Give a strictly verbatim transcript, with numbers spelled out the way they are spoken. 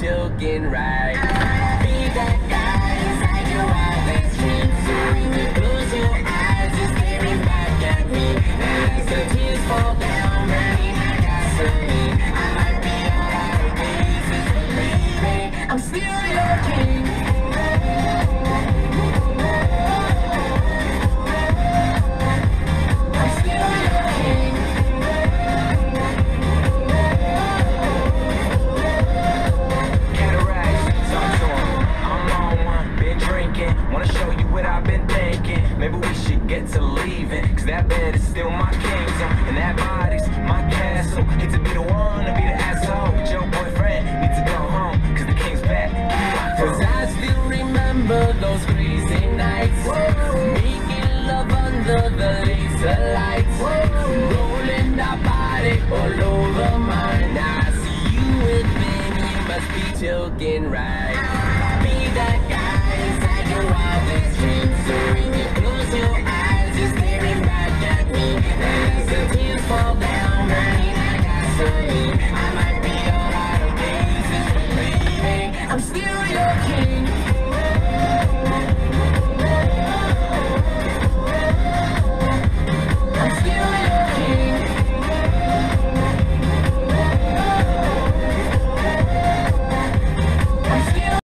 joking, right? Be that guy inside your wildest dreams. So when you close your eyes, just staring back at me. And as the tears fall down, burning like gasoline, I might be all out of pieces, but baby, I'm still your king. I'm still your king. Wanna show you what I've been thinking. Maybe we should get to leaving, cause that bed is still my kingdom, and that body's my castle. Hate to be the one to be the asshole, but your boyfriend needs to go home, cause the king's back. Cause I still remember those crazy nights, making love under the laser lights, rolling our body all over mine. Now I see you with me, you must be joking, right? Be that guy inside your wildest dreams. So